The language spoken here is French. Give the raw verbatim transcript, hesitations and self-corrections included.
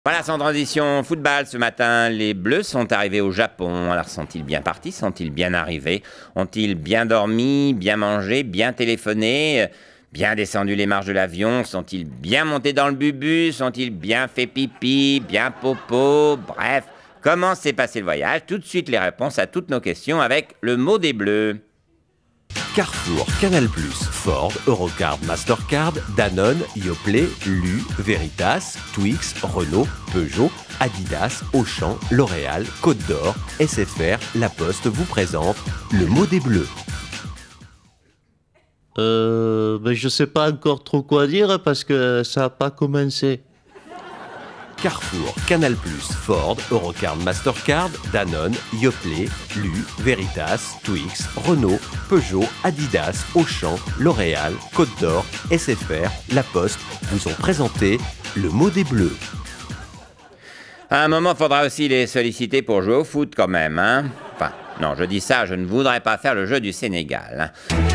Voilà, sans transition, football ce matin, les Bleus sont arrivés au Japon. Alors sont-ils bien partis, sont-ils bien arrivés? Ont-ils bien dormi, bien mangé, bien téléphoné, bien descendu les marches de l'avion? Sont-ils bien montés dans le bubus? Sont-ils bien fait pipi, bien popo? Bref, comment s'est passé le voyage? Tout de suite les réponses à toutes nos questions avec le mot des Bleus. Carrefour, Canal+, Ford, Eurocard, Mastercard, Danone, Yoplait, Lu, Veritas, Twix, Renault, Peugeot, Adidas, Auchan, L'Oréal, Côte d'Or, S F R, La Poste vous présente le mot des Bleus. Euh, ben je sais pas encore trop quoi dire parce que ça n'a pas commencé. Carrefour, Canal+, Ford, Eurocard, Mastercard, Danone, Yoplait, Lu, Veritas, Twix, Renault, Peugeot, Adidas, Auchan, L'Oréal, Côte d'Or, S F R, La Poste vous ont présenté le mot des Bleus. À un moment, il faudra aussi les solliciter pour jouer au foot quand même, hein. Enfin, non, je dis ça, je ne voudrais pas faire le jeu du Sénégal, hein.